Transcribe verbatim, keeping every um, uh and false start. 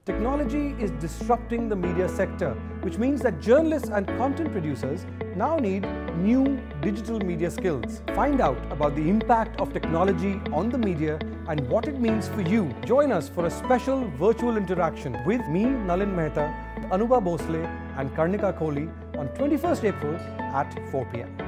Technology is disrupting the media sector, which means that journalists and content producers now need new digital media skills. Find out about the impact of technology on the media and what it means for you. Join us for a special virtual interaction with me, Nalin Mehta, Anubha Bhonsle and Karnika Kohli on twenty-first April at four p m